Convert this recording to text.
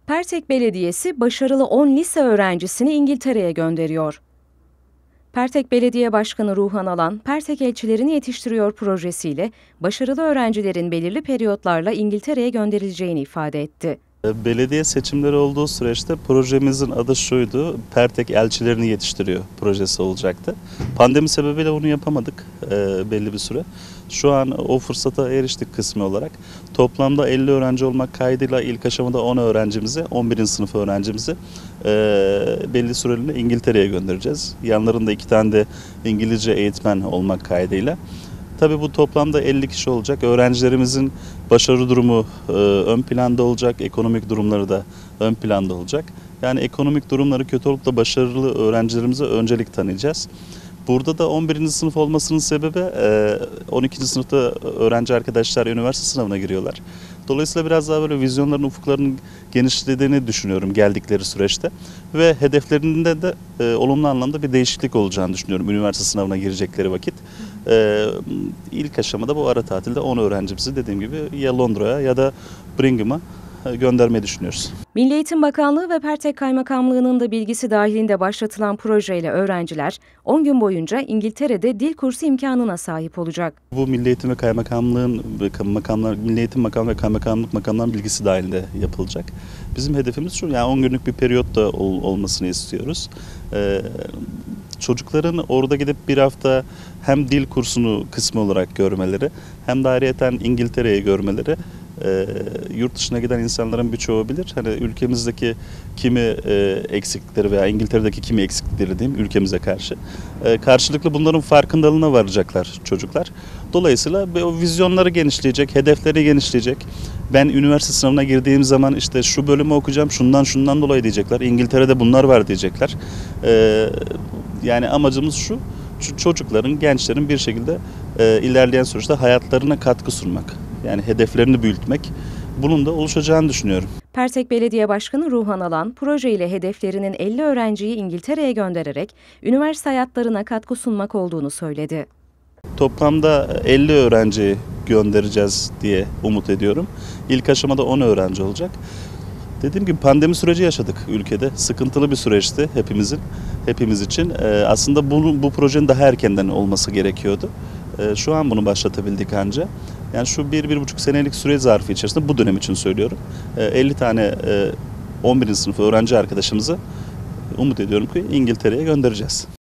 Pertek Belediyesi başarılı 10 lise öğrencisini İngiltere'ye gönderiyor. Pertek Belediye Başkanı Ruhan Alan, Pertek Elçilerini Yetiştiriyor projesiyle başarılı öğrencilerin belirli periyotlarla İngiltere'ye gönderileceğini ifade etti. Belediye seçimleri olduğu süreçte projemizin adı şuydu, Pertek Elçilerini Yetiştiriyor projesi olacaktı. Pandemi sebebiyle bunu yapamadık belli bir süre. Şu an o fırsata eriştik kısmi olarak. Toplamda 50 öğrenci olmak kaydıyla ilk aşamada 10 öğrencimizi, 11. sınıf öğrencimizi belli süreliğine İngiltere'ye göndereceğiz. Yanlarında 2 tane de İngilizce eğitmen olmak kaydıyla. Tabii bu toplamda 50 kişi olacak. Öğrencilerimizin başarı durumu ön planda olacak, ekonomik durumları da ön planda olacak. Yani ekonomik durumları kötü olup da başarılı öğrencilerimize öncelik tanıyacağız. Burada da 11. sınıf olmasının sebebi 12. sınıfta öğrenci arkadaşlar üniversite sınavına giriyorlar. Dolayısıyla biraz daha böyle vizyonların, ufuklarının genişlediğini düşünüyorum geldikleri süreçte. Ve hedeflerinde de olumlu anlamda bir değişiklik olacağını düşünüyorum üniversite sınavına girecekleri vakit. İlk aşamada bu ara tatilde 10 öğrencimizi dediğim gibi ya Londra'ya ya da Birmingham'a göndermeyi düşünüyoruz. Milli Eğitim Bakanlığı ve Pertek Kaymakamlığı'nın da bilgisi dahilinde başlatılan projeyle öğrenciler 10 gün boyunca İngiltere'de dil kursu imkanına sahip olacak. Bu Milli Eğitim ve Kaymakamlığın, Milli Eğitim Makamı ve Kaymakamlık makamlarının bilgisi dahilinde yapılacak. Bizim hedefimiz şu, yani 10 günlük bir periyotta olmasını istiyoruz. Çocukların orada gidip bir hafta hem dil kursunu kısmı olarak görmeleri hem de ayrıyeten İngiltere'yi görmeleri yurt dışına giden insanların birçoğu bilir. Hani ülkemizdeki kimi eksiklikleri veya İngiltere'deki kimi eksiklikleri diyeyim ülkemize karşı. Karşılıklı bunların farkındalığına varacaklar çocuklar. Dolayısıyla o vizyonları genişleyecek, hedefleri genişleyecek. Ben üniversite sınavına girdiğim zaman işte şu bölümü okuyacağım, şundan dolayı diyecekler. İngiltere'de bunlar var diyecekler. Yani amacımız şu, çocukların, gençlerin bir şekilde ilerleyen süreçte hayatlarına katkı sunmak. Yani hedeflerini büyütmek, bunun da oluşacağını düşünüyorum. Pertek Belediye Başkanı Ruhan Alan, projeyle hedeflerinin 50 öğrenciyi İngiltere'ye göndererek üniversite hayatlarına katkı sunmak olduğunu söyledi. Toplamda 50 öğrenci göndereceğiz diye umut ediyorum. İlk aşamada 10 öğrenci olacak. Dediğim gibi pandemi süreci yaşadık ülkede. Sıkıntılı bir süreçti hepimiz için. Aslında bu projenin daha erkenden olması gerekiyordu. Şu an bunu başlatabildik anca. Yani şu 1-1,5 senelik süre zarfı içerisinde bu dönem için söylüyorum. 50 tane 11. sınıf öğrenci arkadaşımızı umut ediyorum ki İngiltere'ye göndereceğiz.